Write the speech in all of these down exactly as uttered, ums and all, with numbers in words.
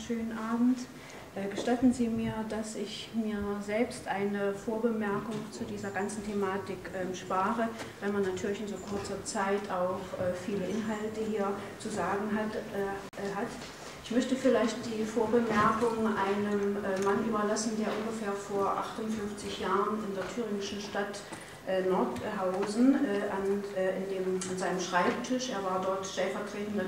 schönen Abend. Gestatten Sie mir, dass ich mir selbst eine Vorbemerkung zu dieser ganzen Thematik äh, spare, weil man natürlich in so kurzer Zeit auch äh, viele Inhalte hier zu sagen hat, äh, hat. Ich möchte vielleicht die Vorbemerkung einem äh, Mann überlassen, der ungefähr vor achtundfünfzig Jahren in der thüringischen Stadt äh, Nordhausen äh, an, äh, in dem, an seinem Schreibtisch, er war dort stellvertretender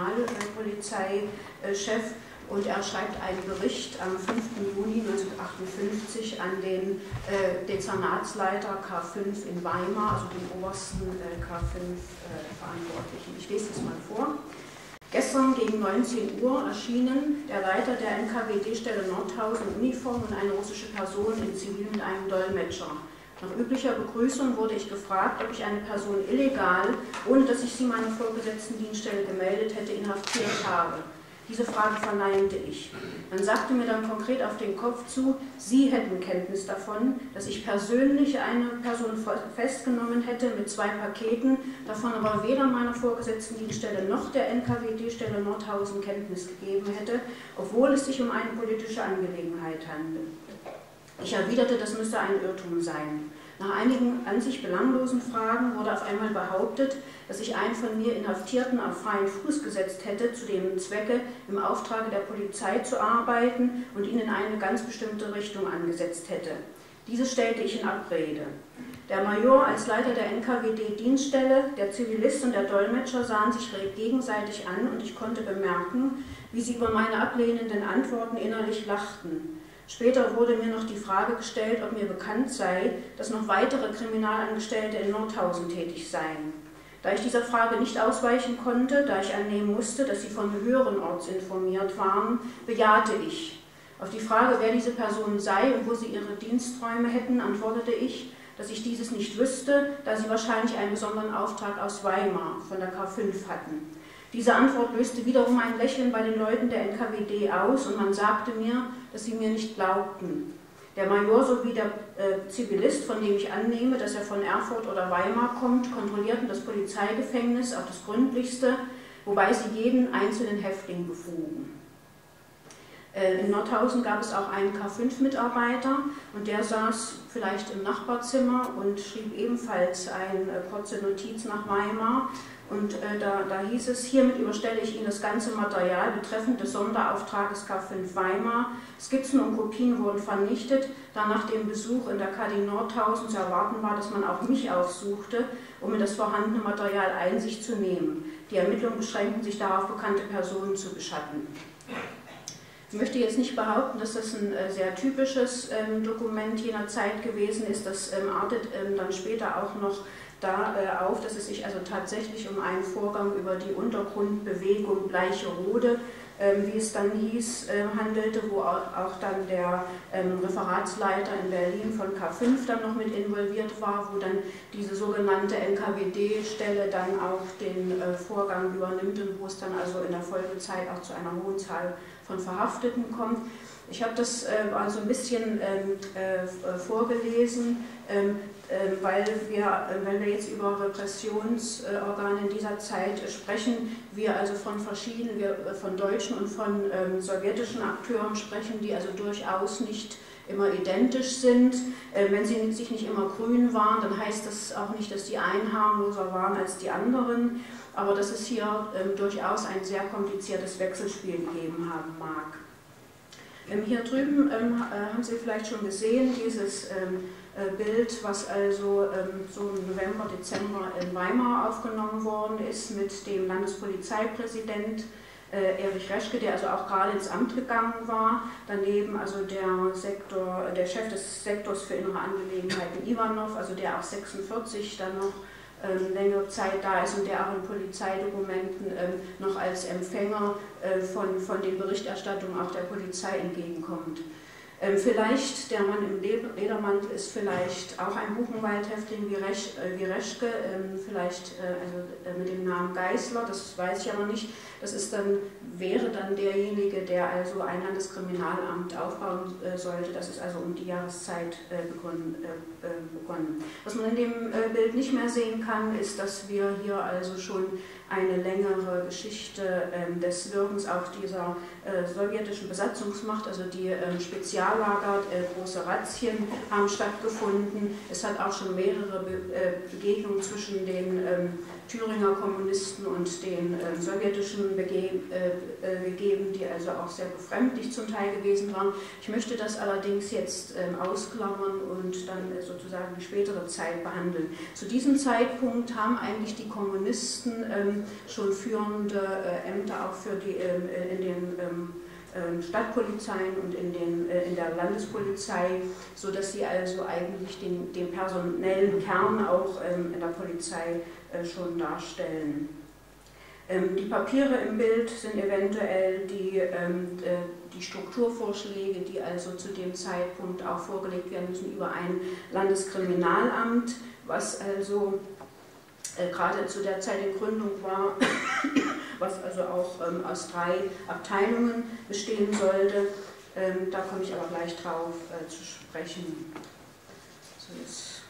Kriminalpolizeichef, äh, und er schreibt einen Bericht am fünften Juni neunzehnhundertachtundfünfzig an den äh, Dezernatsleiter K fünf in Weimar, also den obersten äh, K fünf äh, Verantwortlichen. Ich lese das mal vor. Gestern gegen neunzehn Uhr erschienen der Leiter der N K W D-Stelle Nordhausen in Uniform und eine russische Person in Zivil mit einem Dolmetscher. Nach üblicher Begrüßung wurde ich gefragt, ob ich eine Person illegal, ohne dass ich sie meiner vorgesetzten Dienststelle gemeldet hätte, inhaftiert habe. Diese Frage verneinte ich. Man sagte mir dann konkret auf den Kopf zu, Sie hätten Kenntnis davon, dass ich persönlich eine Person festgenommen hätte mit zwei Paketen, davon aber weder meiner vorgesetzten Dienststelle noch der N K W D-Stelle Nordhausen Kenntnis gegeben hätte, obwohl es sich um eine politische Angelegenheit handelt. Ich erwiderte, das müsse ein Irrtum sein. Nach einigen an sich belanglosen Fragen wurde auf einmal behauptet, dass ich einen von mir Inhaftierten auf freien Fuß gesetzt hätte, zu dem Zwecke, im Auftrage der Polizei zu arbeiten und ihn in eine ganz bestimmte Richtung angesetzt hätte. Dieses stellte ich in Abrede. Der Major als Leiter der N K W D-Dienststelle, der Zivilist und der Dolmetscher sahen sich gegenseitig an und ich konnte bemerken, wie sie über meine ablehnenden Antworten innerlich lachten. Später wurde mir noch die Frage gestellt, ob mir bekannt sei, dass noch weitere Kriminalangestellte in Nordhausen tätig seien. Da ich dieser Frage nicht ausweichen konnte, da ich annehmen musste, dass sie von höheren Orts informiert waren, bejahte ich. Auf die Frage, wer diese Person sei und wo sie ihre Diensträume hätten, antwortete ich, dass ich dieses nicht wüsste, da sie wahrscheinlich einen besonderen Auftrag aus Weimar von der K fünf hatten. Diese Antwort löste wiederum ein Lächeln bei den Leuten der N K W D aus und man sagte mir, dass sie mir nicht glaubten. Der Major sowie der äh, Zivilist, von dem ich annehme, dass er von Erfurt oder Weimar kommt, kontrollierten das Polizeigefängnis auf das Gründlichste, wobei sie jeden einzelnen Häftling befugen. Äh, in Nordhausen gab es auch einen K fünf Mitarbeiter und der saß vielleicht im Nachbarzimmer und schrieb ebenfalls eine äh, kurze Notiz nach Weimar. Und äh, da, da hieß es, hiermit überstelle ich Ihnen das ganze Material betreffend des Sonderauftrages K fünf Weimar. Skizzen und Kopien wurden vernichtet, da nach dem Besuch in der K D Nordhausen zu erwarten war, dass man auch mich aufsuchte, um in das vorhandene Material Einsicht zu nehmen. Die Ermittlungen beschränkten sich darauf, bekannte Personen zu beschatten. Ich möchte jetzt nicht behaupten, dass das ein äh, sehr typisches ähm, Dokument jener Zeit gewesen ist. Das ähm, artet ähm, dann später auch noch da äh, auf, dass es sich also tatsächlich um einen Vorgang über die Untergrundbewegung Bleicherode, ähm, wie es dann hieß, äh, handelte, wo auch, auch dann der ähm, Referatsleiter in Berlin von K fünf dann noch mit involviert war, wo dann diese sogenannte N K W D-Stelle dann auch den äh, Vorgang übernimmt und wo es dann also in der Folgezeit auch zu einer hohen Zahl von Verhafteten kommt. Ich habe das äh, also ein bisschen ähm, äh, vorgelesen, ähm, äh, weil, wir, äh, wenn wir jetzt über Repressionsorgane in dieser Zeit sprechen, wir also von verschiedenen, wir von deutschen und von ähm, sowjetischen Akteuren sprechen, die also durchaus nicht immer identisch sind. Äh, wenn sie sich nicht immer grün waren, dann heißt das auch nicht, dass die einen harmloser waren als die anderen, aber dass es hier ähm, durchaus ein sehr kompliziertes Wechselspiel gegeben haben mag. Ähm, hier drüben ähm, äh, haben Sie vielleicht schon gesehen, dieses ähm, äh, Bild, was also ähm, so im November, Dezember in Weimar aufgenommen worden ist mit dem Landespolizeipräsident äh, Erich Reschke, der also auch gerade ins Amt gegangen war. Daneben also der, Sektor, der Chef des Sektors für innere Angelegenheiten Ivanov, also der auch sechsundvierzig dann noch Ähm, längere Zeit da ist und der auch in Polizeidokumenten ähm, noch als Empfänger äh, von, von den Berichterstattungen auch der Polizei entgegenkommt. Ähm, vielleicht, der Mann im Ledermantel ist vielleicht auch ein Buchenwald-Häftling wie, Resch, äh, wie Reschke, ähm, vielleicht äh, also, äh, mit dem Namen Geisler, das weiß ich aber nicht. Das ist dann, wäre dann derjenige, der also ein Landeskriminalamt aufbauen äh, sollte. Das ist also um die Jahreszeit äh, begonnen, äh, begonnen. Was man in dem äh, Bild nicht mehr sehen kann, ist, dass wir hier also schon eine längere Geschichte äh, des Wirkens auch dieser äh, sowjetischen Besatzungsmacht, also die ähm, Speziallager, äh, große Razzien haben stattgefunden. Es hat auch schon mehrere Be äh, Begegnungen zwischen den ähm, Thüringer Kommunisten und den äh, sowjetischen Bege äh, gegeben, die also auch sehr befremdlich zum Teil gewesen waren. Ich möchte das allerdings jetzt ähm, ausklammern und dann äh, sozusagen die spätere Zeit behandeln. Zu diesem Zeitpunkt haben eigentlich die Kommunisten ähm, schon führende äh, Ämter auch für die, ähm, in den ähm, Stadtpolizeien und in, den, in der Landespolizei, sodass sie also eigentlich den, den personellen Kern auch in der Polizei schon darstellen. Die Papiere im Bild sind eventuell die, die Strukturvorschläge, die also zu dem Zeitpunkt auch vorgelegt werden müssen über ein Landeskriminalamt, was also gerade zu der Zeit in Gründung war, was also auch ähm, aus drei Abteilungen bestehen sollte. Ähm, da komme ich aber gleich drauf äh, zu sprechen. So, jetzt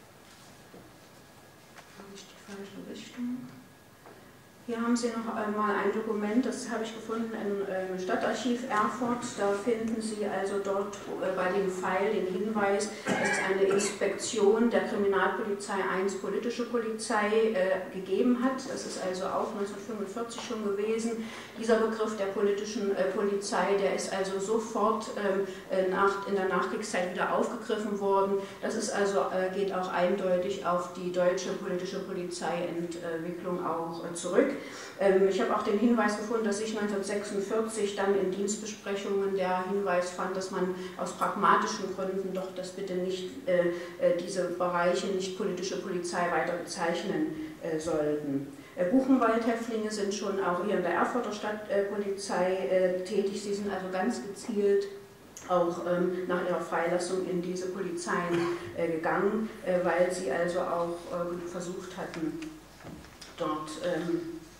habe ich die falsche Richtung. Hier haben Sie noch einmal ein Dokument, das habe ich gefunden im äh, Stadtarchiv Erfurt. Da finden Sie also dort äh, bei dem Pfeil den Hinweis, dass es eine Inspektion der Kriminalpolizei eins politische Polizei äh, gegeben hat. Das ist also auch neunzehnhundertfünfundvierzig schon gewesen. Dieser Begriff der politischen äh, Polizei, der ist also sofort äh, nach, in der Nachkriegszeit wieder aufgegriffen worden. Das ist also, äh, geht auch eindeutig auf die deutsche politische Polizeientwicklung auch äh, zurück. Ich habe auch den Hinweis gefunden, dass ich neunzehnhundertsechsundvierzig dann in Dienstbesprechungen der Hinweis fand, dass man aus pragmatischen Gründen doch das bitte nicht, äh, diese Bereiche nicht politische Polizei weiter bezeichnen äh, sollten. Äh, Buchenwald-Häftlinge sind schon auch hier in der Erfurter Stadtpolizei äh, tätig. Sie sind also ganz gezielt auch ähm, nach ihrer Freilassung in diese Polizeien äh, gegangen, äh, weil sie also auch äh, versucht hatten, dort ähm,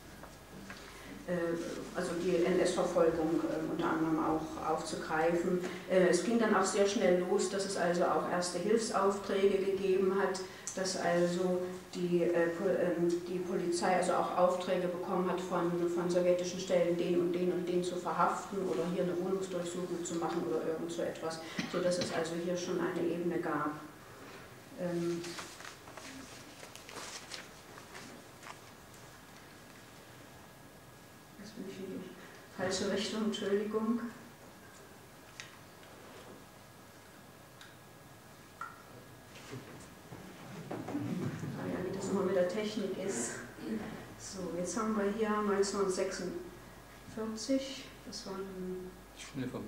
also die N S-Verfolgung äh, unter anderem auch aufzugreifen. Äh, es ging dann auch sehr schnell los, dass es also auch erste Hilfsaufträge gegeben hat, dass also die, äh, die Polizei also auch Aufträge bekommen hat von, von sowjetischen Stellen, den und den und den zu verhaften oder hier eine Wohnungsdurchsuchung zu machen oder irgend so etwas, sodass es also hier schon eine Ebene gab. Ähm, bin ich in die falsche Richtung, Entschuldigung. Ah ja, wie das immer mit der Technik ist. So, jetzt haben wir hier neunzehnhundertsechsundvierzig, das war ein Schnell vorbei.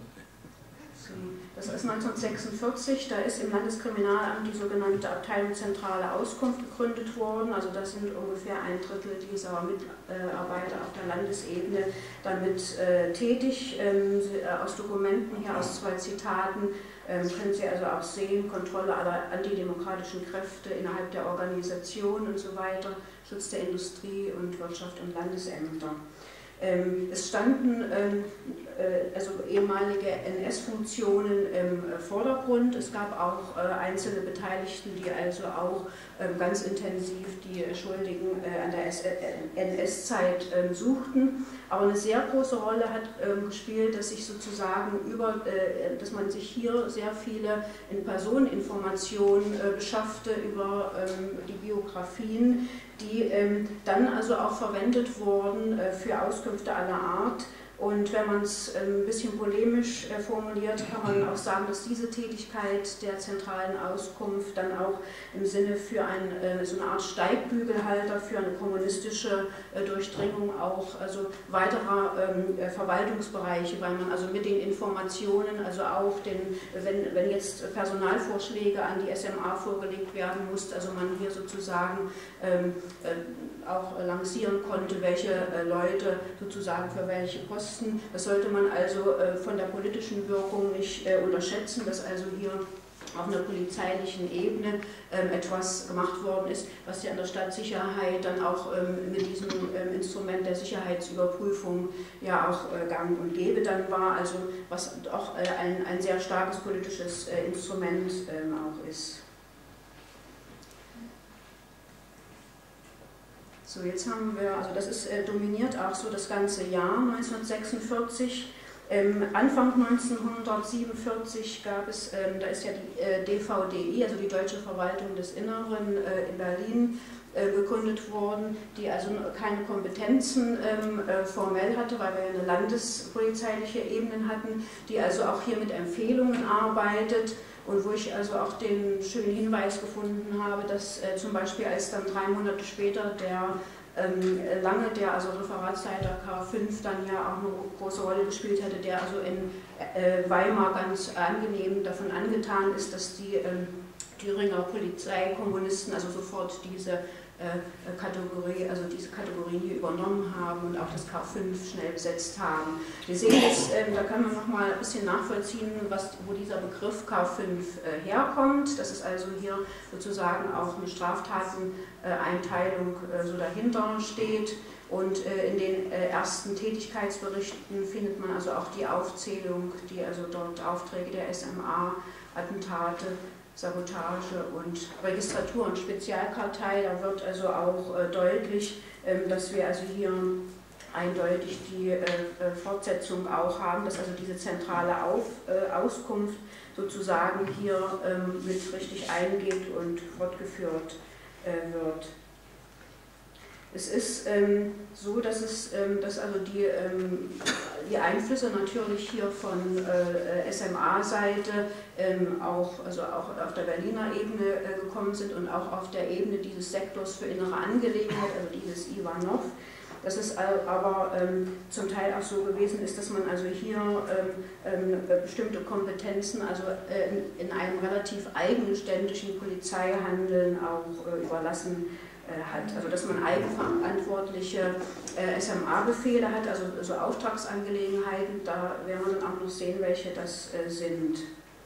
Das ist neunzehnhundertsechsundvierzig, da ist im Landeskriminalamt die sogenannte Abteilung Zentrale Auskunft gegründet worden. Also das sind ungefähr ein Drittel dieser Mitarbeiter auf der Landesebene damit äh, tätig. Ähm, aus Dokumenten hier, aus zwei Zitaten, ähm, können Sie also auch sehen, Kontrolle aller antidemokratischen Kräfte innerhalb der Organisation und so weiter, Schutz der Industrie und Wirtschaft und Landesämter. Ähm, es standen ähm, äh, also ehemalige N S-Funktionen im äh, Vordergrund. Es gab auch äh, einzelne Beteiligten, die also auch äh, ganz intensiv die Schuldigen äh, an der N S-Zeit äh, suchten. Aber eine sehr große Rolle hat äh, gespielt, dass sich sozusagen über, äh, dass man sich hier sehr viele in Personeninformationen äh, beschaffte über ähm, die Biografien, die ähm, dann also auch verwendet wurden äh, für Auskünfte aller Art. Und wenn man es ein bisschen polemisch äh, formuliert, kann man auch sagen, dass diese Tätigkeit der zentralen Auskunft dann auch im Sinne für ein, äh, so eine Art Steigbügelhalter für eine kommunistische äh, Durchdringung auch also weiterer ähm, äh, Verwaltungsbereiche, weil man also mit den Informationen, also auch den, wenn, wenn jetzt Personalvorschläge an die S M A vorgelegt werden musste, also man hier sozusagen ähm, äh, auch lancieren konnte, welche äh, Leute sozusagen für welche Posten. Das sollte man also äh, von der politischen Wirkung nicht äh, unterschätzen, dass also hier auf einer polizeilichen Ebene ähm, etwas gemacht worden ist, was ja an der Stadtsicherheit dann auch ähm, mit diesem ähm, Instrument der Sicherheitsüberprüfung ja auch äh, gang und gäbe dann war, also was auch äh, ein, ein sehr starkes politisches äh, Instrument ähm, auch ist. So, jetzt haben wir, also das ist äh, dominiert auch so das ganze Jahr neunzehnhundertsechsundvierzig. Ähm, Anfang neunzehnhundertsiebenundvierzig gab es, ähm, da ist ja die äh, D V D I, also die Deutsche Verwaltung des Inneren äh, in Berlin, äh, gegründet worden, die also keine Kompetenzen ähm, äh, formell hatte, weil wir ja eine landespolizeiliche Ebene hatten, die also auch hier mit Empfehlungen arbeitet. Und wo ich also auch den schönen Hinweis gefunden habe, dass äh, zum Beispiel als dann drei Monate später der ähm, Lange, der also Referatsleiter K fünf dann ja auch eine große Rolle gespielt hatte, der also in äh, Weimar ganz angenehm davon angetan ist, dass die ähm, Thüringer Polizeikommunisten also sofort diese äh, Kategorie, also diese Kategorien hier übernommen haben und auch das K fünf schnell besetzt haben. Wir sehen jetzt, äh, da kann man noch mal ein bisschen nachvollziehen, was, wo dieser Begriff K fünf äh, herkommt. Das ist also hier sozusagen auch eine Straftateneinteilung äh, so dahinter steht. Und äh, in den äh, ersten Tätigkeitsberichten findet man also auch die Aufzählung, die also dort Aufträge der S M A, Attentate, Sabotage und Registratur und Spezialkartei. Da wird also auch äh, deutlich, ähm, dass wir also hier eindeutig die äh, Fortsetzung auch haben, dass also diese zentrale Auf, äh, Auskunft sozusagen hier ähm, mit richtig eingeht und fortgeführt äh, wird. Es ist ähm, so, dass, es, ähm, dass also die, ähm, die Einflüsse natürlich hier von äh, S M A-Seite ähm, auch, also auch auf der Berliner Ebene äh, gekommen sind und auch auf der Ebene dieses Sektors für innere Angelegenheit, also dieses Ivanov. Dass es aber ähm, zum Teil auch so gewesen ist, dass man also hier ähm, äh, bestimmte Kompetenzen also äh, in, in einem relativ eigenständigen Polizeihandeln auch äh, überlassen hat. Also dass man eigenverantwortliche äh, S M A-Befehle hat, also so Auftragsangelegenheiten, da werden wir dann auch noch sehen, welche das äh, sind.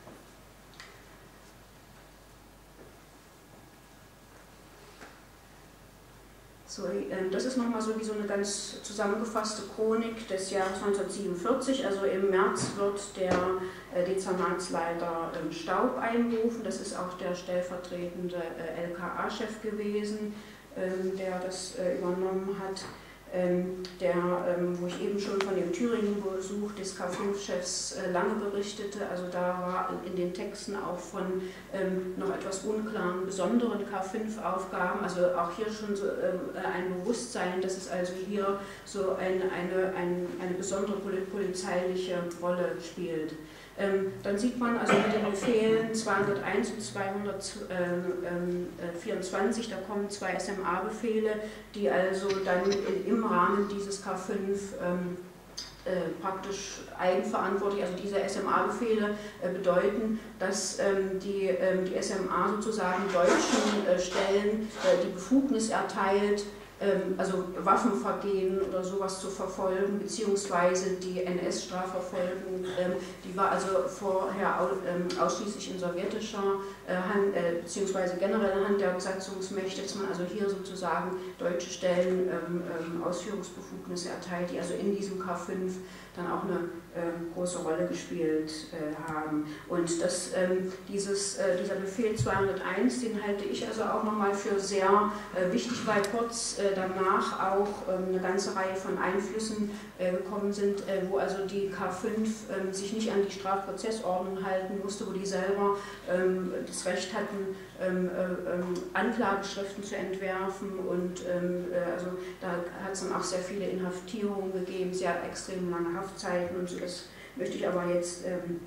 So, äh, das ist nochmal so wie so eine ganz zusammengefasste Chronik des Jahres neunzehnhundertsiebenundvierzig. Also im März wird der äh, Dezernatsleiter äh, Staub einberufen. Das ist auch der stellvertretende äh, L K A-Chef gewesen, ähm, der das äh, übernommen hat. Ähm, der, ähm, wo ich eben schon von dem Thüringen-Besuch des K fünf Chefs äh, lange berichtete, also da war in den Texten auch von ähm, noch etwas unklaren, besonderen K fünf Aufgaben, also auch hier schon so ähm, ein Bewusstsein, dass es also hier so eine, eine, eine, eine besondere polizeiliche Rolle spielt. Ähm, dann sieht man also mit den Befehlen zweihunderteins und zweihundertvierundzwanzig, da kommen zwei S M A-Befehle, die also dann im Rahmen dieses K fünf ähm, äh, praktisch eigenverantwortlich, also diese S M A-Befehle äh, bedeuten, dass ähm, die, ähm, die S M A sozusagen deutschen äh, Stellen äh, die Befugnis erteilt, also Waffenvergehen oder sowas zu verfolgen, beziehungsweise die N S-Strafverfolgung, die war also vorher ausschließlich in sowjetischer Hand, beziehungsweise generelle Hand der Besatzungsmächte, dass man also hier sozusagen deutsche Stellen Ausführungsbefugnisse erteilt, die also in diesem K fünf dann auch eine große Rolle gespielt haben. Und das, dieses, dieser Befehl zweihunderteins, den halte ich also auch nochmal für sehr wichtig, weil kurz danach auch eine ganze Reihe von Einflüssen gekommen sind, wo also die K fünf sich nicht an die Strafprozessordnung halten musste, wo die selber das Recht hatten, Anklageschriften zu entwerfen, und also da hat es dann auch sehr viele Inhaftierungen gegeben, sehr extrem lange Haftzeiten und so. Das möchte ich aber jetzt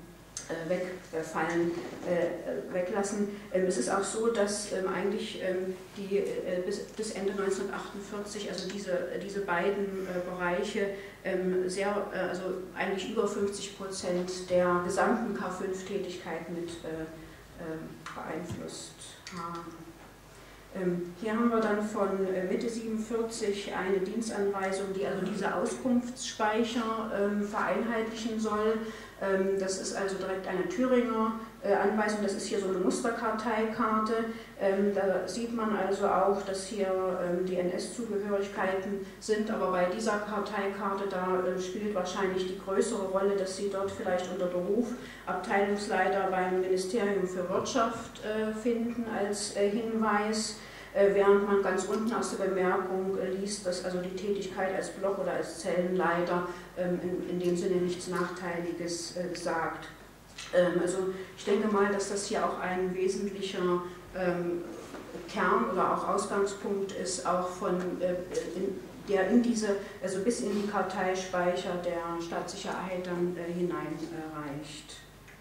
wegfallen, äh, weglassen. Ähm, es ist auch so, dass ähm, eigentlich ähm, die, äh, bis, bis Ende neunzehnhundertachtundvierzig, also diese, diese beiden äh, Bereiche ähm, sehr, äh, also eigentlich über fünfzig Prozent der gesamten K fünf Tätigkeit mit äh, äh, beeinflusst haben. Ähm, hier haben wir dann von äh, Mitte siebenundvierzig eine Dienstanweisung, die also diese Auskunftsspeicher ähm, vereinheitlichen soll. Ähm, das ist also direkt eine Thüringer äh, Anweisung, das ist hier so eine Musterkarteikarte. Ähm, da sieht man also auch, dass hier ähm, die N S-Zugehörigkeiten sind, aber bei dieser Karteikarte, da äh, spielt wahrscheinlich die größere Rolle, dass Sie dort vielleicht unter Beruf Abteilungsleiter beim Ministerium für Wirtschaft äh, finden als äh, Hinweis. während man ganz unten aus der Bemerkung liest, dass also die Tätigkeit als Block- oder als Zellenleiter in, in dem Sinne nichts Nachteiliges sagt. Also ich denke mal, dass das hier auch ein wesentlicher Kern oder auch Ausgangspunkt ist, auch von in, der in diese, also bis in die Karteispeicher der Staatssicherheit dann hineinreicht.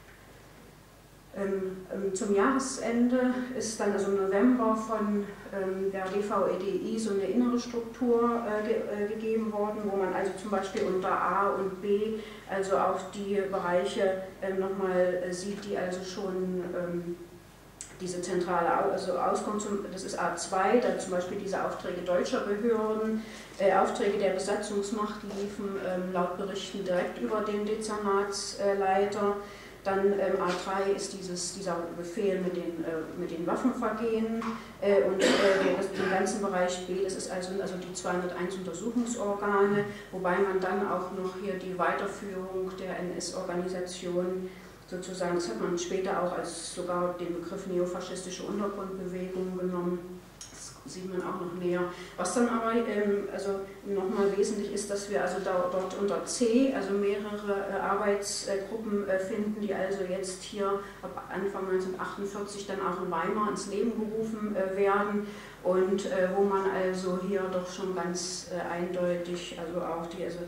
Ähm, ähm, zum Jahresende ist dann also im November von ähm, der D V E D I so eine innere Struktur äh, ge äh, gegeben worden, wo man also zum Beispiel unter A und B also auch die Bereiche ähm, nochmal äh, sieht, die also schon ähm, diese zentrale also auskommt. Zum, das ist A zwei, da zum Beispiel diese Aufträge deutscher Behörden, äh, Aufträge der Besatzungsmacht liefen ähm, laut Berichten direkt über den Dezernatsleiter. Dann ähm, A drei ist dieses, dieser Befehl mit den, äh, mit den Waffenvergehen äh, und äh, das, den ganzen Bereich B, das ist also, also die zweihunderteins Untersuchungsorgane, wobei man dann auch noch hier die Weiterführung der N S-Organisation sozusagen, das hat man später auch als sogar den Begriff neofaschistische Untergrundbewegung genommen. Das sieht man auch noch näher. Was dann aber ähm, also nochmal wesentlich ist, dass wir also da, dort unter C also mehrere äh, Arbeitsgruppen äh, finden, die also jetzt hier ab Anfang neunzehnhundertachtundvierzig dann auch in Weimar ins Leben gerufen äh, werden und äh, wo man also hier doch schon ganz äh, eindeutig, also auch die, also,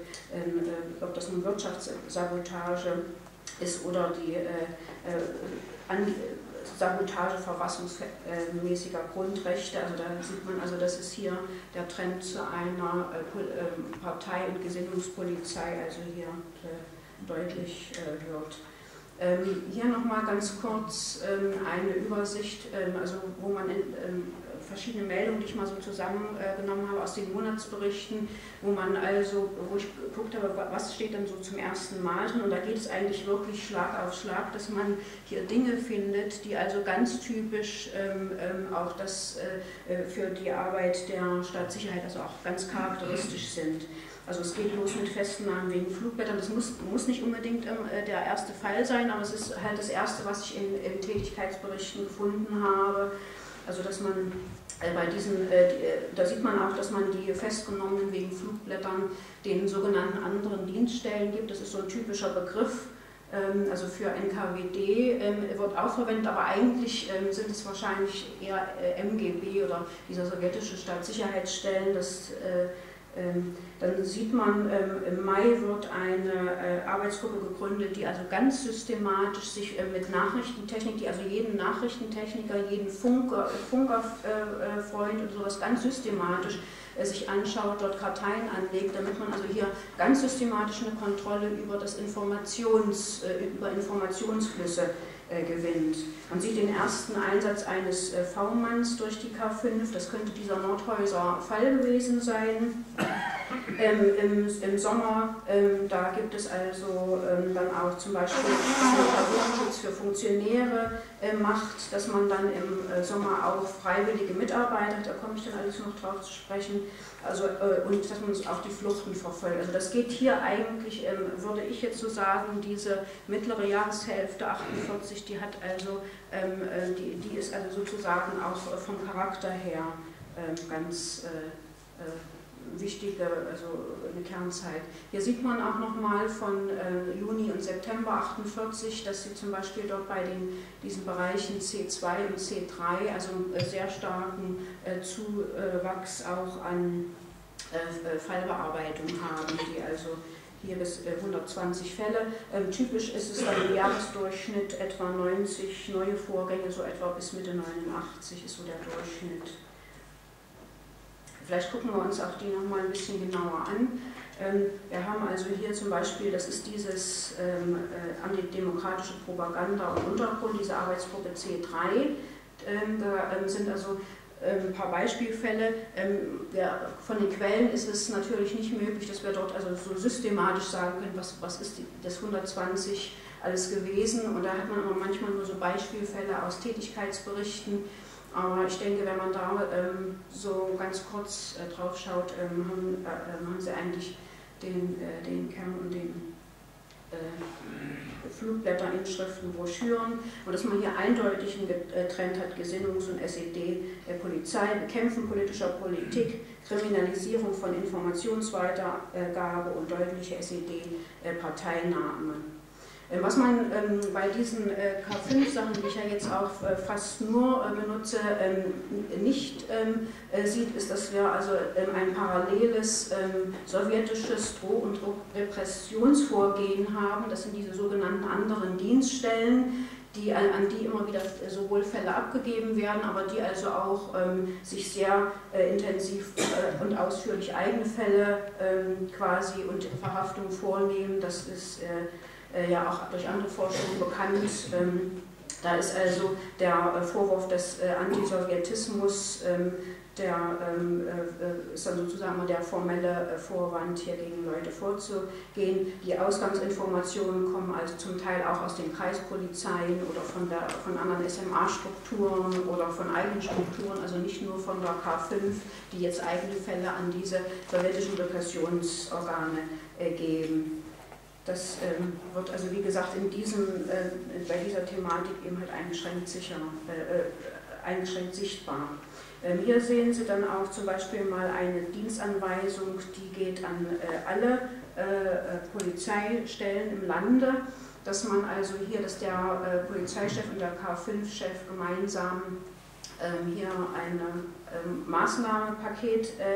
äh, ob das nun Wirtschaftssabotage ist oder die äh, äh, an, Sabotage verfassungsmäßiger Grundrechte, also da sieht man, also das ist hier der Trend zu einer äh, Partei- und Gesinnungspolizei, also hier äh, deutlich äh, wird. Ähm, hier nochmal ganz kurz ähm, eine Übersicht, ähm, also wo man in, ähm, verschiedene Meldungen, die ich mal so zusammengenommen äh, habe aus den Monatsberichten, wo man also, wo ich geguckt habe, was steht denn so zum ersten Mal drin, und da geht es eigentlich wirklich Schlag auf Schlag, dass man hier Dinge findet, die also ganz typisch ähm, ähm, auch das äh, für die Arbeit der Staatssicherheit, also auch ganz charakteristisch sind. Also es geht los mit Festnahmen wegen Flugblättern, das muss, muss nicht unbedingt ähm, der erste Fall sein, aber es ist halt das erste, was ich in, in Tätigkeitsberichten gefunden habe. Also dass man äh, bei diesen, äh, die, da sieht man auch, dass man die Festgenommenen wegen Flugblättern den sogenannten anderen Dienststellen gibt. Das ist so ein typischer Begriff, ähm, also für N K W D ähm, wird auch verwendet, aber eigentlich ähm, sind es wahrscheinlich eher äh, M G B oder dieser sowjetische Staatssicherheitsstellen. Das, äh, ähm, dann sieht man, ähm, im Mai wird eine äh, Arbeitsgruppe gegründet, die also ganz systematisch sich äh, mit Nachrichtentechnik, die also jeden Nachrichtentechniker, jeden Funker, Funkerfreund äh, und sowas ganz systematisch äh, sich anschaut, dort Karteien anlegt, damit man also hier ganz systematisch eine Kontrolle über, das Informations, äh, über Informationsflüsse äh, gewinnt. Man sieht den ersten Einsatz eines äh, V-Manns durch die K fünf, das könnte dieser Nordhäuser Fall gewesen sein. Ähm, im, Im Sommer, ähm, da gibt es also ähm, dann auch zum Beispiel Personenschutz für Funktionäre äh, macht, dass man dann im äh, Sommer auch freiwillige Mitarbeiter, da komme ich dann alles noch drauf zu sprechen, also, äh, und dass man auch die Fluchten verfolgt. Also das geht hier eigentlich, ähm, würde ich jetzt so sagen, diese mittlere Jahreshälfte achtundvierzig, die hat also, ähm, die, die ist also sozusagen auch vom Charakter her ähm, ganz äh, äh, wichtige, also eine Kernzeit. Hier sieht man auch nochmal von äh, Juni und September achtundvierzig, dass sie zum Beispiel dort bei den, diesen Bereichen C zwei und C drei, also einen sehr starken äh, Zuwachs auch an äh, Fallbearbeitung haben, die also hier bis äh, hundertzwanzig Fälle. Ähm, typisch ist es dann im Jahresdurchschnitt etwa neunzig neue Vorgänge, so etwa bis Mitte neunundachtzig ist so der Durchschnitt. Vielleicht gucken wir uns auch die nochmal ein bisschen genauer an. Ähm, wir haben also hier zum Beispiel, das ist dieses ähm, äh, antidemokratische Propaganda und Untergrund, diese Arbeitsgruppe C drei. Ähm, da ähm, sind also ähm, ein paar Beispielfälle. Ähm, ja, von den Quellen ist es natürlich nicht möglich, dass wir dort also so systematisch sagen können, was, was ist die, das hundertzwanzig alles gewesen. Und da hat man aber manchmal nur so Beispielfälle aus Tätigkeitsberichten. Aber ich denke, wenn man da ähm, so ganz kurz äh, drauf schaut, ähm, haben, äh, haben sie eigentlich den, äh, den Kern und den äh, Flugblätter, Inschriften, Broschüren und dass man hier eindeutig getrennt hat, Gesinnungs- und S E D-Polizei, Bekämpfen politischer Politik, Kriminalisierung von Informationsweitergabe und deutliche S E D-Parteinahme. Was man ähm, bei diesen äh, K fünf Sachen, die ich ja jetzt auch äh, fast nur äh, benutze, ähm, nicht ähm, äh, sieht, ist, dass wir also ähm, ein paralleles ähm, sowjetisches Droh- und Repressionsvorgehen haben. Das sind diese sogenannten anderen Dienststellen, die, an, an die immer wieder sowohl Fälle abgegeben werden, aber die also auch ähm, sich sehr äh, intensiv äh, und ausführlich eigene Fälle ähm, quasi und Verhaftung vornehmen. Das ist äh, ja auch durch andere Forschungen bekannt. Da ist also der Vorwurf des Antisowjetismus, der ist dann sozusagen der formelle Vorwand, hier gegen Leute vorzugehen. Die Ausgangsinformationen kommen also zum Teil auch aus den Kreispolizeien oder von, der, von anderen S M A-Strukturen oder von eigenen Strukturen, also nicht nur von der K fünf, die jetzt eigene Fälle an diese sowjetischen Repressionsorgane geben. Das ähm, wird also, wie gesagt, in diesem, äh, bei dieser Thematik eben halt eingeschränkt, sicher, äh, eingeschränkt sichtbar. Ähm, hier sehen Sie dann auch zum Beispiel mal eine Dienstanweisung, die geht an äh, alle äh, Polizeistellen im Lande, dass man also hier, dass der äh, Polizeichef und der K fünf-Chef gemeinsam ähm, hier ein ähm, Maßnahmenpaket äh,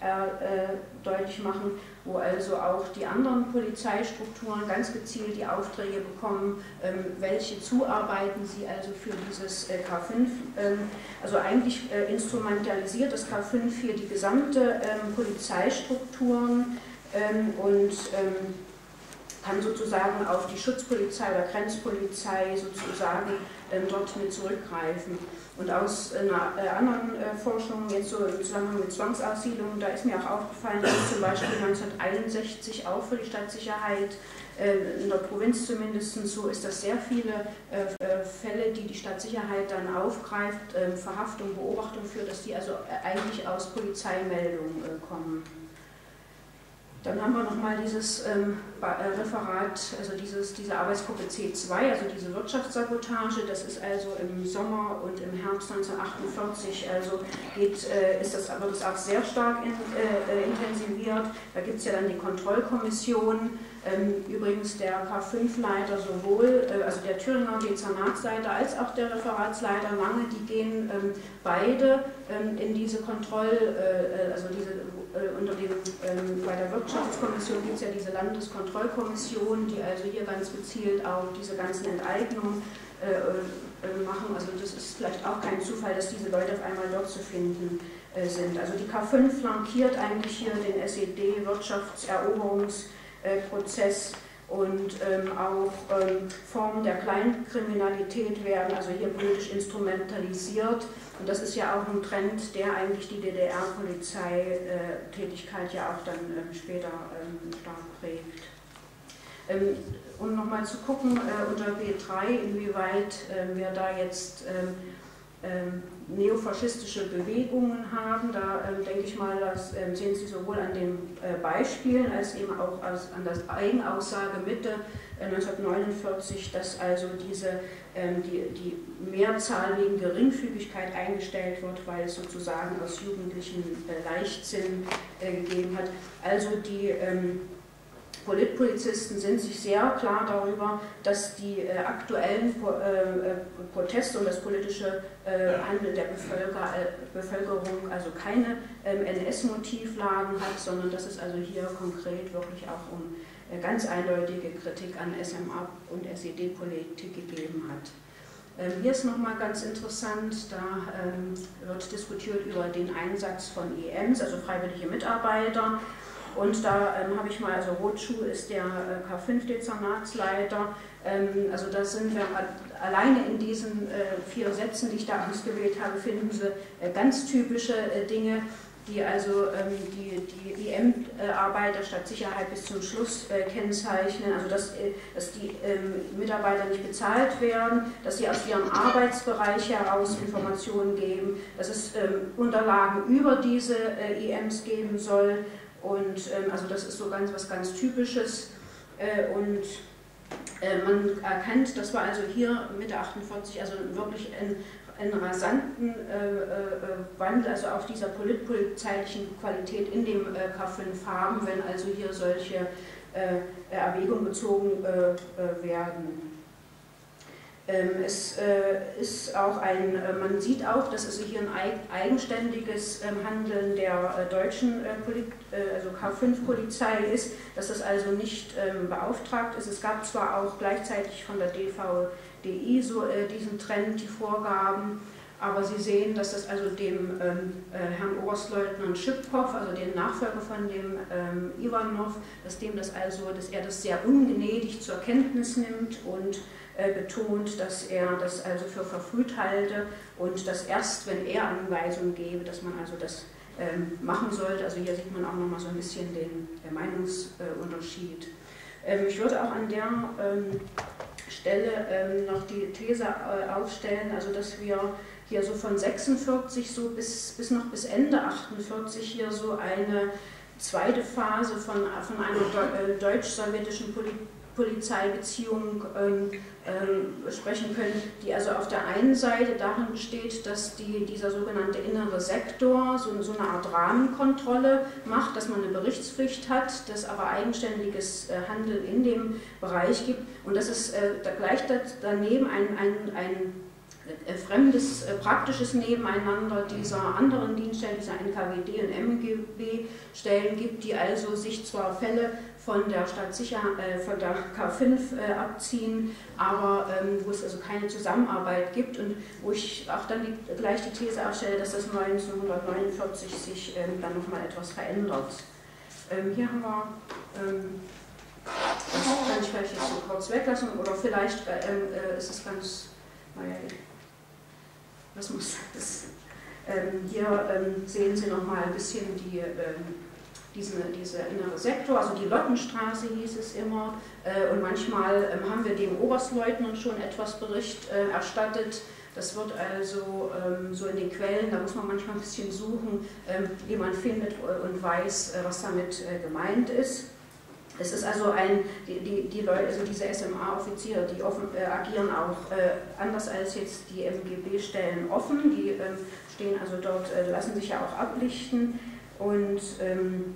äh, deutlich machen, wo also auch die anderen Polizeistrukturen ganz gezielt die Aufträge bekommen, ähm, welche zuarbeiten sie also für dieses äh, K fünf. Ähm, also eigentlich äh, instrumentalisiert das K fünf hier die gesamte ähm, Polizeistrukturen ähm, und ähm, kann sozusagen auf die Schutzpolizei oder Grenzpolizei sozusagen ähm, dort mit zurückgreifen. Und aus einer äh, anderen äh, Forschung, jetzt so im Zusammenhang mit Zwangsaussiedlungen, da ist mir auch aufgefallen, dass zum Beispiel neunzehnhunderteinundsechzig auch für die Stadtsicherheit, äh, in der Provinz zumindest so ist, dass sehr viele äh, Fälle, die die Stadtsicherheit dann aufgreift, äh, Verhaftung, Beobachtung führt, dass die also eigentlich aus Polizeimeldungen äh, kommen. Dann haben wir nochmal dieses ähm, Referat, also dieses, diese Arbeitsgruppe C zwei, also diese Wirtschaftssabotage, das ist also im Sommer und im Herbst neunzehnhundertachtundvierzig, also geht, äh, ist das, wird es auch sehr stark in, äh, intensiviert. Da gibt es ja dann die Kontrollkommission, ähm, übrigens der K fünf-Leiter sowohl, äh, also der Thüringer Dezernatsleiter als auch der Referatsleiter Lange, die gehen ähm, beide ähm, in diese Kontroll, äh, also diese äh, unter dem, ähm, bei der Wirtschaftskommission gibt es ja diese Landeskontrollkommission, die also hier ganz gezielt auch diese ganzen Enteignungen äh, äh, machen. Also das ist vielleicht auch kein Zufall, dass diese Leute auf einmal dort zu finden äh, sind. Also die K fünf flankiert eigentlich hier den S E D-Wirtschaftseroberungsprozess und ähm, auch ähm, Formen der Kleinkriminalität werden also hier politisch instrumentalisiert. Und das ist ja auch ein Trend, der eigentlich die D D R-Polizeitätigkeit ja auch dann ähm, später ähm, stark prägt. Ähm, um nochmal zu gucken äh, unter B drei, inwieweit äh, wir da jetzt ähm, ähm, neofaschistische Bewegungen haben, da ähm, denke ich mal, das ähm, sehen Sie sowohl an den äh, Beispielen als eben auch als, an der Eigenaussage Mitte äh, neunzehnhundertneunundvierzig, dass also diese, ähm, die, die Mehrzahl wegen Geringfügigkeit eingestellt wird, weil es sozusagen aus jugendlichen äh, Leichtsinn äh, gegeben hat. Also die ähm, Politpolizisten sind sich sehr klar darüber, dass die äh, aktuellen po äh, Proteste und das politische äh, Handeln der Bevölker äh, Bevölkerung also keine ähm, N S-Motivlagen hat, sondern dass es also hier konkret wirklich auch um äh, ganz eindeutige Kritik an S M A und S E D-Politik gegeben hat. Ähm, hier ist nochmal ganz interessant, da ähm, wird diskutiert über den Einsatz von E Ms, also freiwillige Mitarbeiter. Und da ähm, habe ich mal, also Rotschuh ist der äh, K fünf-Dezernatsleiter, ähm, also da sind wir alleine in diesen äh, vier Sätzen, die ich da ausgewählt habe, finden Sie äh, ganz typische äh, Dinge, die also ähm, die, die I M-Arbeit der Stadtsicherheit bis zum Schluss äh, kennzeichnen, also dass, äh, dass die ähm, Mitarbeiter nicht bezahlt werden, dass sie aus ihrem Arbeitsbereich heraus Informationen geben, dass es ähm, Unterlagen über diese äh, I Ms geben soll. Und ähm, also das ist so ganz was ganz Typisches äh, und Äh, man erkennt, das war also hier Mitte achtundvierzig, also wirklich ein einen rasanten äh, äh, Wandel, also auf dieser polizeilichen Qualität in dem äh, K fünf haben, wenn also hier solche äh, Erwägungen bezogen äh, äh, werden. Ähm, es äh, ist auch ein, äh, man sieht auch, dass es hier ein eigenständiges ähm, Handeln der äh, deutschen äh, äh, also K fünf Polizei ist, dass es also nicht ähm, beauftragt ist. Es gab zwar auch gleichzeitig von der D V D I so äh, diesen Trend, die Vorgaben, aber Sie sehen, dass das also dem ähm, äh, Herrn Oberstleutnant Schipkow, also dem Nachfolger von dem ähm, Ivanov, dass dem das also, dass er das sehr ungnädig zur Kenntnis nimmt und äh, betont, dass er das also für verfrüht halte und dass erst, wenn er Anweisungen gebe, dass man also das ähm, machen sollte. Also hier sieht man auch nochmal so ein bisschen den äh, Meinungsunterschied. Ähm, ich würde auch an der ähm, Stelle ähm, noch die These äh, aufstellen, also dass wir hier so von sechsundvierzig so bis, bis noch bis Ende achtundvierzig hier so eine zweite Phase von, von einer deutsch-sowjetischen Poli Polizeibeziehung ähm, ähm, sprechen können, die also auf der einen Seite darin besteht, dass die, dieser sogenannte innere Sektor so, so eine Art Rahmenkontrolle macht, dass man eine Berichtspflicht hat, dass aber eigenständiges äh, Handeln in dem Bereich gibt und dass es äh, da gleich daneben ein, ein, ein fremdes, äh, praktisches Nebeneinander dieser anderen Dienststellen, dieser N K W D und M G B-Stellen gibt, die also sich zwar Fälle von der Stadtsicherheit, äh, von der K fünf äh, abziehen, aber ähm, wo es also keine Zusammenarbeit gibt und wo ich auch dann die, gleich die These aufstelle, dass das neunzehnhundertneunundvierzig sich ähm, dann nochmal etwas verändert. Ähm, hier haben wir, ähm, das kann ich vielleicht jetzt so kurz weglassen oder vielleicht äh, äh, ist es ganz, naja, das muss das. Ähm, hier ähm, sehen Sie noch mal ein bisschen die, ähm, diese, diese innere Sektor, also die Lottenstraße hieß es immer. Äh, und manchmal ähm, haben wir dem Oberstleutnant schon etwas Bericht äh, erstattet. Das wird also ähm, so in den Quellen, da muss man manchmal ein bisschen suchen, ähm, wie man findet und weiß, äh, was damit äh, gemeint ist. Es ist also ein, die, die, die Leute, also diese S M A-Offiziere, die offen, äh, agieren auch äh, anders als jetzt die M G B-Stellen offen, die ähm, stehen also dort, äh, lassen sich ja auch ablichten und ähm,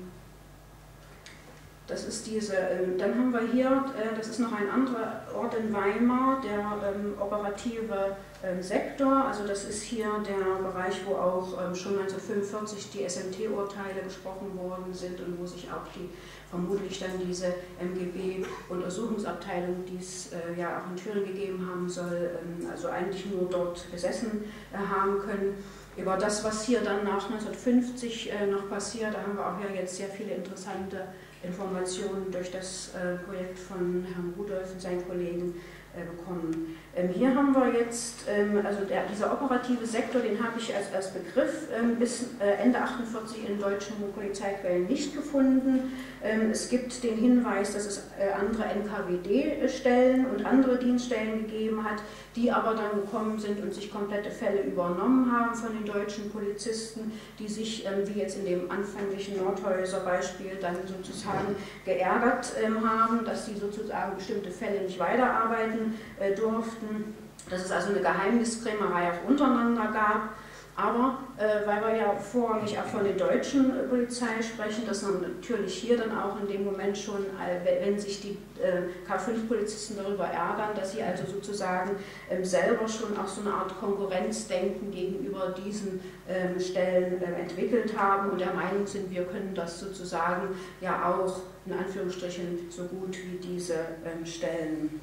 das ist diese, äh, dann haben wir hier, äh, das ist noch ein anderer Ort in Weimar, der ähm, operative ähm, Sektor, also das ist hier der Bereich, wo auch ähm, schon neunzehnhundertfünfundvierzig die S M T-Urteile gesprochen worden sind und wo sich auch die vermutlich dann diese M G B-Untersuchungsabteilung, die es äh, ja auch in Thüringen gegeben haben soll, ähm, also eigentlich nur dort besessen äh, haben können. Über das, was hier dann nach neunzehnhundertfünfzig äh, noch passiert, da haben wir auch ja jetzt sehr viele interessante Informationen durch das äh, Projekt von Herrn Rudolph und seinen Kollegen äh, bekommen. Ähm, hier haben wir jetzt, ähm, also der, dieser operative Sektor, den habe ich als, als Begriff ähm, bis äh, Ende achtundvierzig in deutschen Polizeiquellen nicht gefunden. Ähm, es gibt den Hinweis, dass es äh, andere N K W D-Stellen und andere Dienststellen gegeben hat, die aber dann gekommen sind und sich komplette Fälle übernommen haben von den deutschen Polizisten, die sich, ähm, wie jetzt in dem anfänglichen Nordhäuser Beispiel, dann sozusagen geärgert ähm, haben, dass sie sozusagen bestimmte Fälle nicht weiterarbeiten äh, durften, dass es also eine Geheimniskrämerei auch untereinander gab. Aber äh, weil wir ja vorrangig auch von der deutschen äh, Polizei sprechen, dass man natürlich hier dann auch in dem Moment schon, äh, wenn sich die äh, K fünf Polizisten darüber ärgern, dass sie also sozusagen ähm, selber schon auch so eine Art Konkurrenzdenken gegenüber diesen ähm, Stellen äh, entwickelt haben und der Meinung sind, wir können das sozusagen ja auch in Anführungsstrichen so gut wie diese ähm, Stellen.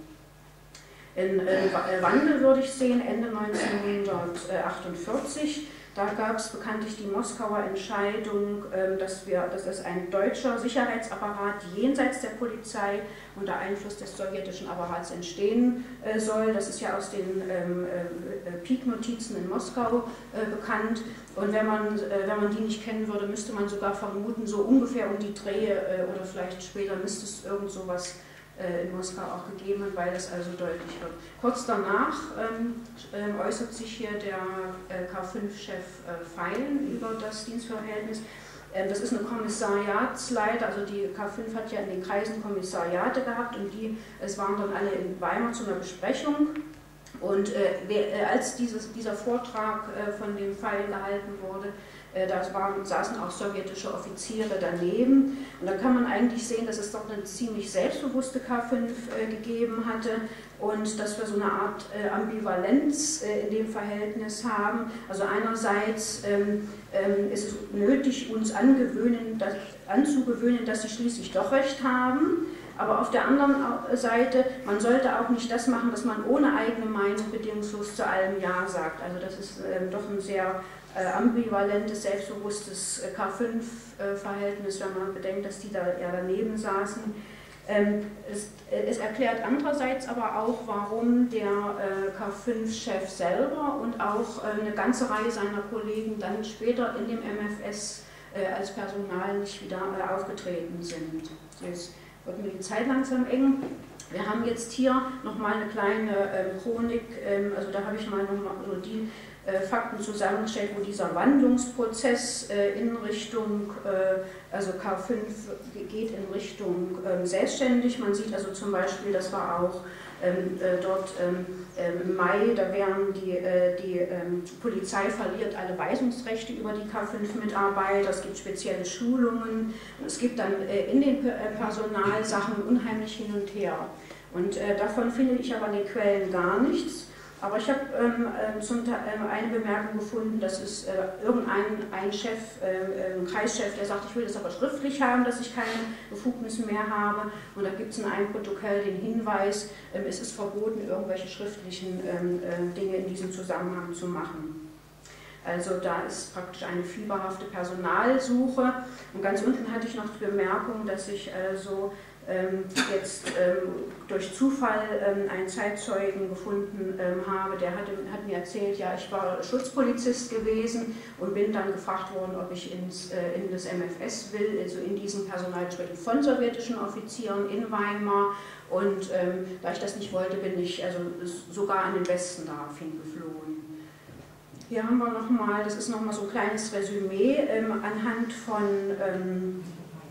In äh, Wandel würde ich sehen, Ende neunzehnhundertachtundvierzig, da gab es bekanntlich die Moskauer Entscheidung, äh, dass, wir, dass es ein deutscher Sicherheitsapparat jenseits der Polizei unter Einfluss des sowjetischen Apparats entstehen äh, soll. Das ist ja aus den ähm, äh, Peak-Notizen in Moskau äh, bekannt. Und wenn man, äh, wenn man die nicht kennen würde, müsste man sogar vermuten, so ungefähr um die Dreh äh, oder vielleicht später müsste es irgend sowas in Moskau auch gegeben hat, weil das also deutlich wird. Kurz danach ähm, äußert sich hier der äh, K fünf Chef äh, Feilen über das Dienstverhältnis Das ist eine Kommissariatsleiter, also die K fünf hat ja in den Kreisen Kommissariate gehabt und die, es waren dann alle in Weimar zu einer Besprechung. Und äh, als dieses, dieser Vortrag äh, von dem Fall gehalten wurde, äh, da waren, saßen auch sowjetische Offiziere daneben. Und da kann man eigentlich sehen, dass es doch eine ziemlich selbstbewusste K fünf äh, gegeben hatte und dass wir so eine Art äh, Ambivalenz äh, in dem Verhältnis haben. Also einerseits ähm, ähm, ist es nötig, uns angewöhnen, dass, anzugewöhnen, dass sie schließlich doch recht haben. Aber auf der anderen Seite, man sollte auch nicht das machen, dass man ohne eigene Meinung bedingungslos zu allem Ja sagt. Also das ist ähm, doch ein sehr äh, ambivalentes, selbstbewusstes äh, K fünf Verhältnis, wenn man bedenkt, dass die da ja daneben saßen. Ähm, es, äh, es erklärt andererseits aber auch, warum der äh, K fünf Chef selber und auch äh, eine ganze Reihe seiner Kollegen dann später in dem M F S äh, als Personal nicht wieder äh, aufgetreten sind. Jetzt wird mir die Zeit langsam eng. Wir haben jetzt hier nochmal eine kleine äh, Chronik, ähm, also da habe ich mal nochmal so die äh, Fakten zusammengestellt, wo dieser Wandlungsprozess äh, in Richtung, äh, also K fünf geht in Richtung äh, selbstständig. Man sieht also zum Beispiel, das war auch ähm, äh, dort ähm, im Mai, da wären die, äh, die ähm, Polizei verliert alle Weisungsrechte über die K fünf Mitarbeiter, es gibt spezielle Schulungen und es gibt dann äh, in den Personalsachen unheimlich hin und her. Und äh, davon finde ich aber in den Quellen gar nichts. Aber ich habe ähm, zum Teil äh, eine Bemerkung gefunden, dass es äh, irgendein ein Chef, äh, ein Kreischef, der sagt, ich will das aber schriftlich haben, dass ich keine Befugnisse mehr habe. Und da gibt es in einem Protokoll den Hinweis, äh, es ist verboten, irgendwelche schriftlichen äh, Dinge in diesem Zusammenhang zu machen. Also da ist praktisch eine fieberhafte Personalsuche. Und ganz unten hatte ich noch die Bemerkung, dass ich also ähm, jetzt ähm, durch Zufall ähm, einen Zeitzeugen gefunden ähm, habe, der hat, hat mir erzählt, ja, ich war Schutzpolizist gewesen und bin dann gefragt worden, ob ich ins, äh, in das M F S will, also in diesen Personalgesprächen von sowjetischen Offizieren in Weimar. Und ähm, da ich das nicht wollte, bin ich also sogar an den Westen daraufhin geflohen. Hier haben wir nochmal, das ist nochmal so ein kleines Resümee ähm, anhand von ähm,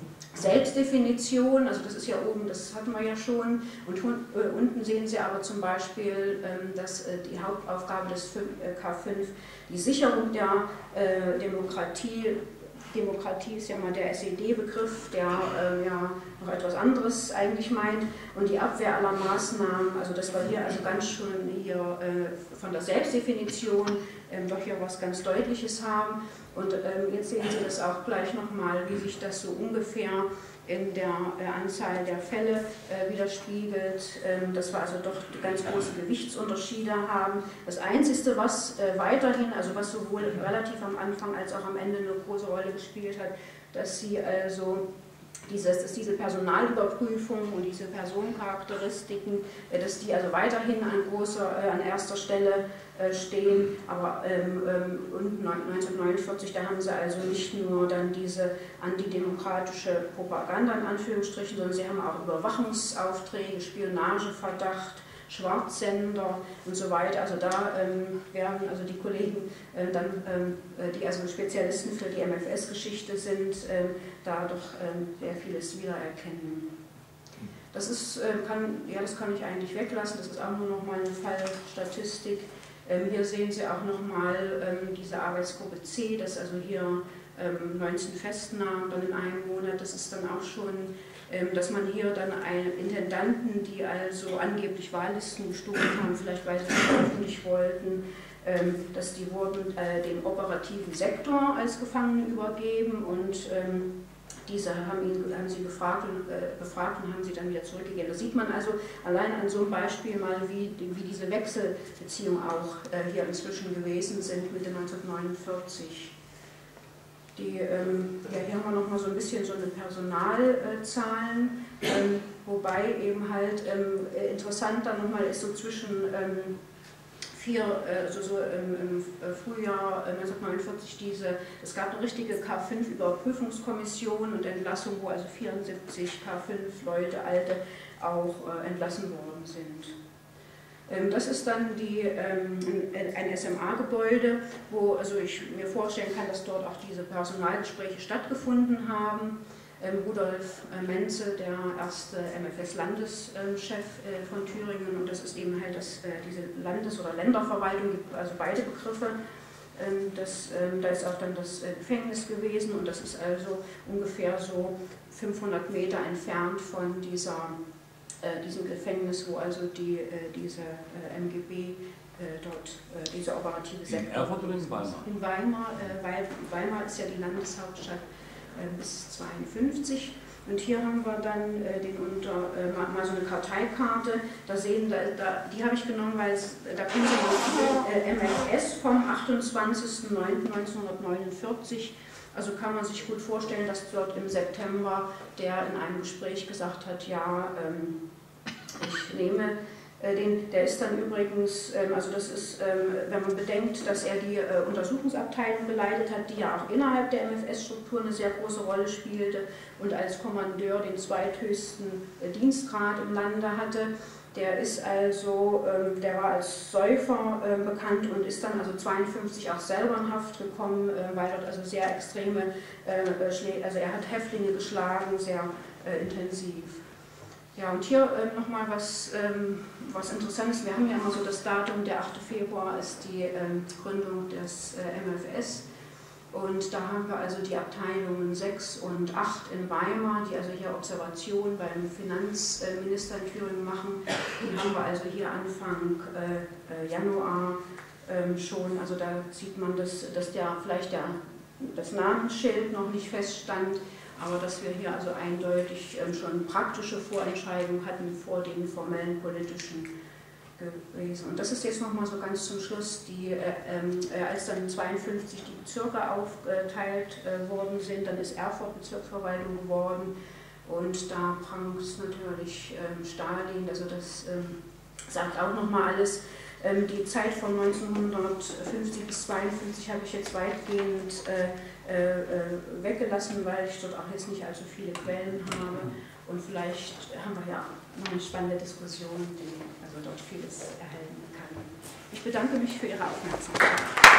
Selbstdefinition, also das ist ja oben, das hatten wir ja schon, und äh, unten sehen Sie aber zum Beispiel, ähm, dass äh, die Hauptaufgabe des K fünf die Sicherung der äh, Demokratie, Demokratie ist ja mal der S E D-Begriff, der äh, ja noch etwas anderes eigentlich meint, und die Abwehr aller Maßnahmen, also dass wir hier also ganz schön hier äh, von der Selbstdefinition ähm, doch hier was ganz Deutliches haben. Und ähm, jetzt sehen Sie das auch gleich nochmal, wie sich das so ungefähr in der äh, Anzahl der Fälle äh, widerspiegelt, ähm, dass wir also doch ganz große Gewichtsunterschiede haben. Das Einzige, was äh, weiterhin, also was sowohl relativ am Anfang als auch am Ende eine große Rolle gespielt hat, dass Sie also Dieses, dass diese Personalüberprüfung und diese Personencharakteristiken, dass die also weiterhin an, großer, äh, an erster Stelle äh, stehen, aber ähm, ähm, und neunzehnhundertneunundvierzig, da haben sie also nicht nur dann diese antidemokratische Propaganda in Anführungsstrichen, sondern sie haben auch Überwachungsaufträge, Spionageverdacht, Schwarzsender und so weiter. Also da ähm, werden also die Kollegen äh, dann, ähm, die also Spezialisten für die M F S-Geschichte sind, äh, da doch ähm, sehr vieles wiedererkennen. Das ist, äh, kann, ja, das kann ich eigentlich weglassen, das ist auch nur noch mal eine Fallstatistik. Ähm, hier sehen Sie auch noch mal ähm, diese Arbeitsgruppe C, das also hier ähm, neunzehn Festnahmen dann in einem Monat, das ist dann auch schon, dass man hier dann einen Intendanten, die also angeblich Wahllisten gestohlen haben, vielleicht weil sie es öffentlich wollten, dass die wurden dem operativen Sektor als Gefangene übergeben und diese haben, ihn, haben sie gefragt und, äh, befragt und haben sie dann wieder zurückgegeben. Da sieht man also allein an so einem Beispiel mal, wie, wie diese Wechselbeziehungen auch äh, hier inzwischen gewesen sind Mitte neunzehnhundertneunundvierzig. Die, ähm, ja, hier haben wir noch mal so ein bisschen so eine Personalzahlen, ähm, wobei eben halt ähm, interessant dann nochmal ist so zwischen ähm, vier, also so im, im Frühjahr neunzehnhundertneunundvierzig diese, es gab eine richtige K fünf Überprüfungskommission und Entlassung, wo also vierundsiebzig K fünf Leute, Alte, auch äh, entlassen worden sind. Das ist dann die, ein S M A-Gebäude, wo also ich mir vorstellen kann, dass dort auch diese Personalgespräche stattgefunden haben. Rudolf Menzel, der erste M F S-Landeschef von Thüringen, und das ist eben halt das, diese Landes- oder Länderverwaltung, gibt also beide Begriffe. Das, da ist auch dann das Gefängnis gewesen, und das ist also ungefähr so fünfhundert Meter entfernt von dieser, diesem Gefängnis, wo also die, diese M G B dort, diese operative Sektor... In Erfurt oder in Weimar? In Weimar, weil Weimar ist ja die Landeshauptstadt bis zweiundfünfzig. Und hier haben wir dann äh, den unter, äh, mal, mal so eine Karteikarte. Da sehen, da, da, die habe ich genommen, weil es, da können Sie mal äh, M F S vom achtundzwanzigsten neunten neunzehnhundertneunundvierzig. Also kann man sich gut vorstellen, dass dort im September der in einem Gespräch gesagt hat, ja, ähm, ich nehme den, der ist dann übrigens, also das ist, wenn man bedenkt, dass er die Untersuchungsabteilung geleitet hat, die ja auch innerhalb der M F S-Struktur eine sehr große Rolle spielte und als Kommandeur den zweithöchsten Dienstgrad im Lande hatte. Der ist also, der war als Säufer bekannt und ist dann also zweiundfünfzig auch selber in Haft gekommen, weil dort also sehr extreme, also er hat Häftlinge geschlagen, sehr intensiv. Ja, und hier äh, nochmal was, ähm, was Interessantes. Wir haben ja immer so das Datum, der achte Februar ist die ähm, Gründung des äh, M F S. Und da haben wir also die Abteilungen sechs und acht in Weimar, die also hier Observation beim Finanzminister in Thüringen machen. Die haben wir also hier Anfang äh, Januar äh, schon. Also da sieht man, dass, dass der, vielleicht der, das Namensschild noch nicht feststand. Aber dass wir hier also eindeutig ähm, schon praktische Vorentscheidungen hatten vor den formellen politischen gewesen. Und das ist jetzt nochmal so ganz zum Schluss, die, äh, äh, als dann zweiundfünfzig die Bezirke aufgeteilt äh, worden sind, dann ist Erfurt Bezirksverwaltung geworden, und da prangt es natürlich ähm, Stalin, also das ähm, sagt auch nochmal alles. Ähm, die Zeit von neunzehnhundertfünfzig bis zweiundfünfzig habe ich jetzt weitgehend äh, äh, weggelassen, weil ich dort auch jetzt nicht allzu viele Quellen habe, und vielleicht haben wir ja noch eine spannende Diskussion, die also dort vieles erhalten kann. Ich bedanke mich für Ihre Aufmerksamkeit.